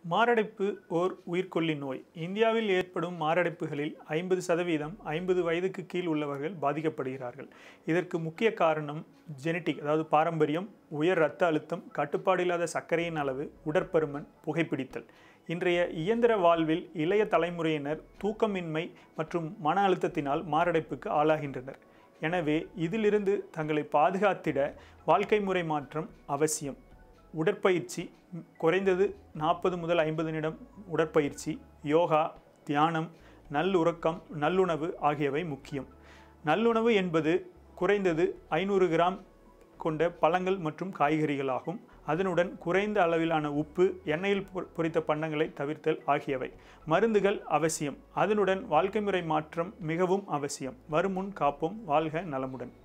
மாரடைப்பு ஓர் உயிர்க்கொல்லி நோய். இந்தியாவில் ஏற்படும் மாரடைப்புகளில் 50% 50 வயதுக்கு கீழ் உள்ளவர்கள் பாதிக்கப்படுகிறார்கள். இதற்கு முக்கிய காரணம் ஜெனடிக், அதாவது பாரம்பரியம், உயர் இரத்த அழுத்தம், கட்டுப்பாடு இல்லாத சர்க்கரையின் அளவு, உடற்பருமன், புகைப்பிடித்தல். இன்றைய இயந்திர வாழ்வில் இளைய தலைமுறையினர் தூக்கமின்மை மற்றும் மன அழுத்தத்தினால் மாரடைப்புக்கு ஆளாகின்றனர். எனவே இதிலிருந்து தங்களை பாதுகாத்திட வாழ்க்கை முறை மாற்றம் அவசியம். உடற்பயிற்சி, குறைந்தது 40 முதல் 50 நிமிடம் உடற்பயிற்சி, யோகா, தியானம், நல்லுறக்கம், நல்லுணவு ஆகியவை முக்கியம். நல்லுணவு என்பது குறைந்தது 500 கிராம் கொண்ட பழங்கள் மற்றும் காய்கறிகள் ஆகும். அதனுடன் குறைந்த அளவிலான உப்பு, எண்ணெயில் பொரித்த பண்டங்களை தவிர்த்தல் ஆகியவை. மருந்துகள் அவசியம். அதனுடன் வாழ்க்கை முறை மாற்றம் மிகவும் அவசியம். வருமுன் காப்போம். வாழ்க நலமுடன்.